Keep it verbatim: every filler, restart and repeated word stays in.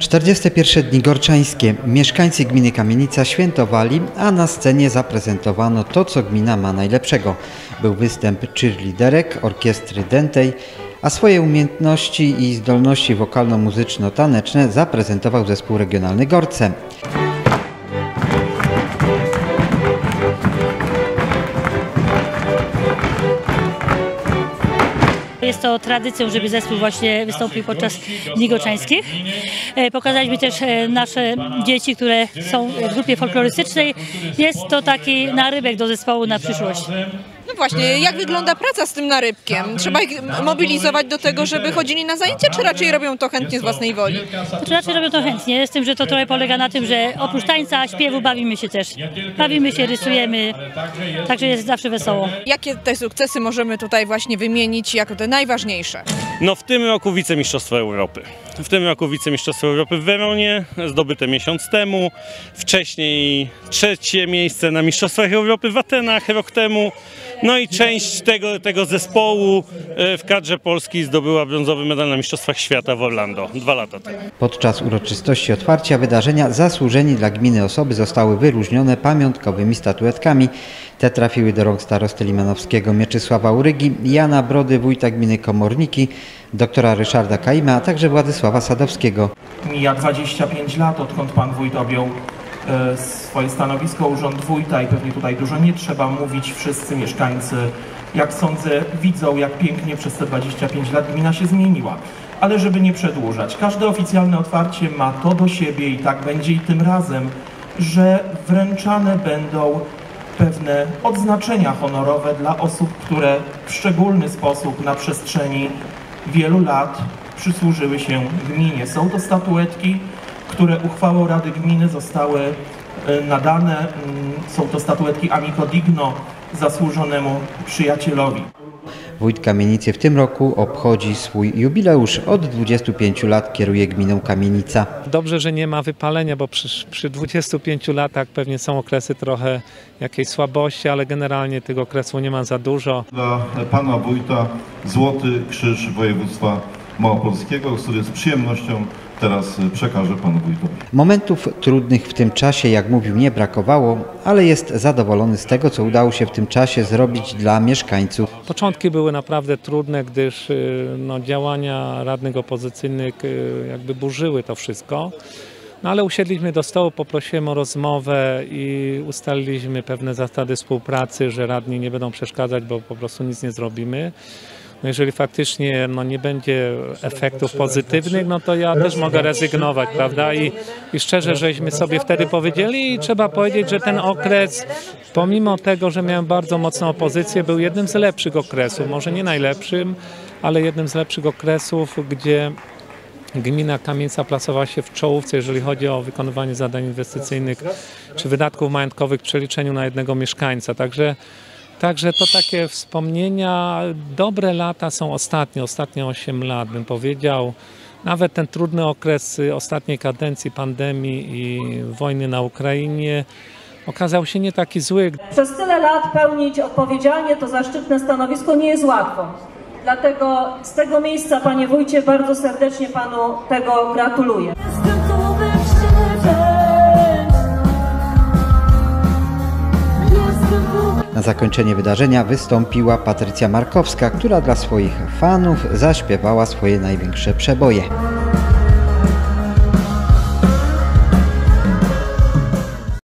czterdzieste pierwsze Dni Gorczańskie. Mieszkańcy gminy Kamienica świętowali, a na scenie zaprezentowano to, co gmina ma najlepszego. Był występ cheerleaderek, orkiestry dętej, a swoje umiejętności i zdolności wokalno-muzyczno-taneczne zaprezentował zespół regionalny Gorce. Jest to tradycją, żeby zespół właśnie wystąpił podczas Dni Gorczańskich. Pokazaliśmy też nasze dzieci, które są w grupie folklorystycznej. Jest to taki narybek do zespołu na przyszłość. No właśnie, jak wygląda praca z tym narybkiem? Trzeba ich mobilizować do tego, żeby chodzili na zajęcia, czy raczej robią to chętnie z własnej woli? Znaczy, raczej robią to chętnie, z tym, że to trochę polega na tym, że oprócz tańca, śpiewu bawimy się też. Bawimy się, rysujemy, także jest zawsze wesoło. Jakie te sukcesy możemy tutaj właśnie wymienić jako te najważniejsze? No w tym roku wicemistrzostwo Europy. W tym roku wicemistrzostwo Europy w Weronie, zdobyte miesiąc temu. Wcześniej trzecie miejsce na mistrzostwach Europy w Atenach rok temu. No i część tego, tego zespołu w kadrze Polski zdobyła brązowy medal na mistrzostwach świata w Orlando dwa lata temu. Podczas uroczystości otwarcia wydarzenia zasłużeni dla gminy osoby zostały wyróżnione pamiątkowymi statuetkami. Te trafiły do rąk starosty limanowskiego Mieczysława Urygi, Jana Brody, wójta gminy Komorniki, doktora Ryszarda Kaima, a także Władysława Sadowskiego. Mija dwadzieścia pięć lat, odkąd pan wójt objął e, swoje stanowisko, urząd wójta, i pewnie tutaj dużo nie trzeba mówić. Wszyscy mieszkańcy, jak sądzę, widzą, jak pięknie przez te dwadzieścia pięć lat gmina się zmieniła. Ale żeby nie przedłużać, każde oficjalne otwarcie ma to do siebie, i tak będzie i tym razem, że wręczane będą pewne odznaczenia honorowe dla osób, które w szczególny sposób na przestrzeni wielu lat przysłużyły się gminie. Są to statuetki, które uchwałą Rady Gminy zostały nadane. Są to statuetki Amico Digno zasłużonemu przyjacielowi. Wójt Kamienicy w tym roku obchodzi swój jubileusz. Od dwudziestu pięciu lat kieruje gminą Kamienica. Dobrze, że nie ma wypalenia, bo przy, przy dwudziestu pięciu latach pewnie są okresy trochę jakiejś słabości, ale generalnie tego okresu nie ma za dużo. Dla pana wójta Złoty Krzyż Województwa Małopolskiego, który z przyjemnością teraz przekażę panu wójtowi. Momentów trudnych w tym czasie, jak mówił, nie brakowało, ale jest zadowolony z tego, co udało się w tym czasie zrobić dla mieszkańców. Początki były naprawdę trudne, gdyż no, działania radnych opozycyjnych jakby burzyły to wszystko. No ale usiedliśmy do stołu, poprosiłem o rozmowę i ustaliliśmy pewne zasady współpracy, że radni nie będą przeszkadzać, bo po prostu nic nie zrobimy. No jeżeli faktycznie no, nie będzie efektów pozytywnych, no to ja też mogę rezygnować, prawda? I, I szczerze, żeśmy sobie wtedy powiedzieli, i trzeba powiedzieć, że ten okres, pomimo tego, że miałem bardzo mocną opozycję, był jednym z lepszych okresów, może nie najlepszym, ale jednym z lepszych okresów, gdzie gmina Kamienica plasowała się w czołówce, jeżeli chodzi o wykonywanie zadań inwestycyjnych czy wydatków majątkowych w przeliczeniu na jednego mieszkańca. Także Także to takie wspomnienia, dobre lata są ostatnie, ostatnie osiem lat bym powiedział. Nawet ten trudny okres ostatniej kadencji pandemii i wojny na Ukrainie okazał się nie taki zły. Przez tyle lat pełnić odpowiedzialnie to zaszczytne stanowisko nie jest łatwo. Dlatego z tego miejsca, panie wójcie, bardzo serdecznie panu tego gratuluję. Na zakończenie wydarzenia wystąpiła Patrycja Markowska, która dla swoich fanów zaśpiewała swoje największe przeboje.